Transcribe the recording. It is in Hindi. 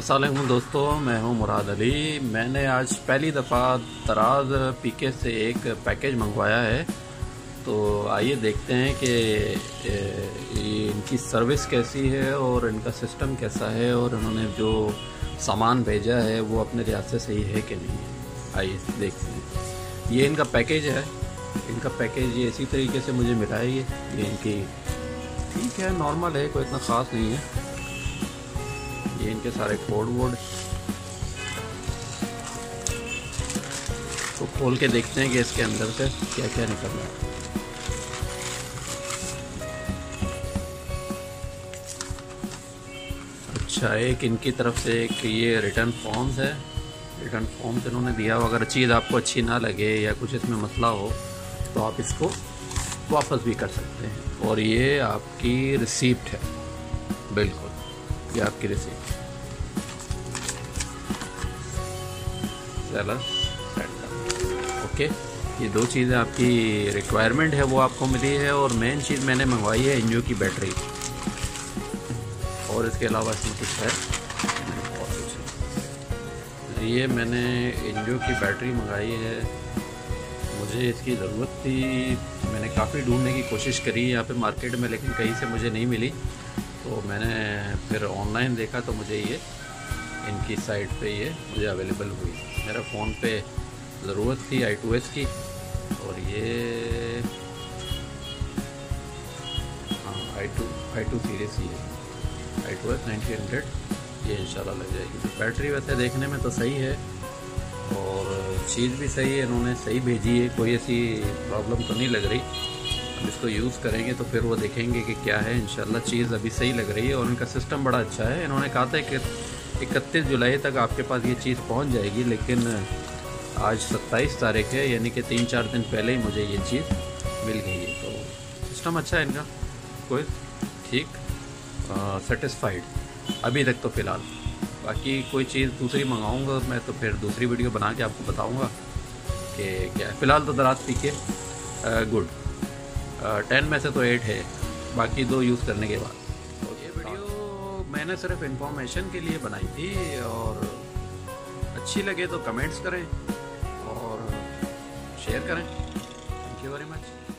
अस्सलाम वालेकुम दोस्तों, मैं हूं मुराद अली। मैंने आज पहली दफ़ा दराज पीके से एक पैकेज मंगवाया है। तो आइए देखते हैं कि इनकी सर्विस कैसी है और इनका सिस्टम कैसा है और उन्होंने जो सामान भेजा है वो अपने लिहाज से सही है कि नहीं है। आइए देखते हैं। ये इनका पैकेज है। इनका पैकेज ये इसी तरीके से मुझे मिला है। ये इनकी ठीक है, नॉर्मल है, कोई इतना ख़ास नहीं है। ये इनके सारे कोड वोड तो खोल के देखते हैं कि इसके अंदर से क्या क्या निकल रहा है। अच्छा, एक इनकी तरफ से एक ये रिटर्न फॉर्म्स है। रिटर्न फॉर्म्स इन्होंने दिया हो, अगर चीज़ आपको अच्छी ना लगे या कुछ इसमें मसला हो तो आप इसको वापस भी कर सकते हैं। और ये आपकी रिसीप्ट है, बिल्कुल ये आपकी रिसीप्ट। चलो ओके, ये दो चीज़ें आपकी रिक्वायरमेंट है वो आपको मिली है। और मेन चीज़ मैंने मंगवाई है इंजो की बैटरी, और इसके अलावा इसमें कुछ है और कुछ। ये मैंने इंजो की बैटरी मंगाई है, मुझे इसकी ज़रूरत थी। मैंने काफ़ी ढूंढने की कोशिश करी यहाँ पे मार्केट में, लेकिन कहीं से मुझे नहीं मिली। तो मैंने फिर ऑनलाइन देखा तो मुझे ये इनकी साइट पे ये मुझे अवेलेबल हुई। मेरा फ़ोन पे ज़रूरत थी i2s की, और ये हाँ i2 सीरीज़ ही है, i2s 9000 ये इंशाल्लाह लग जाएगी। बैटरी वैसे देखने में तो सही है और चीज़ भी सही है, इन्होंने सही भेजी है, कोई ऐसी प्रॉब्लम तो नहीं लग रही। अब इसको यूज़ करेंगे तो फिर वो देखेंगे कि क्या है। इंशाल्लाह चीज़ अभी सही लग रही है और इनका सिस्टम बड़ा अच्छा है। इन्होंने कहा था कि 31 जुलाई तक आपके पास ये चीज़ पहुंच जाएगी, लेकिन आज 27 तारीख है, यानी कि 3-4 दिन पहले ही मुझे ये चीज़ मिल गई है। तो सिस्टम अच्छा है इनका, कोई ठीक सेटिस्फाइड अभी तक तो फ़िलहाल। बाकी कोई चीज़ दूसरी मंगाऊंगा मैं तो फिर दूसरी वीडियो बना के आपको बताऊंगा कि क्या है। फ़िलहाल तो दराज पी के गुड 10 में से तो 8 है, बाकी 2 यूज़ करने के बाद। तो ये वीडियो मैंने सिर्फ इंफॉर्मेशन के लिए बनाई थी, और अच्छी लगे तो कमेंट्स करें और शेयर करें। Thank you very much.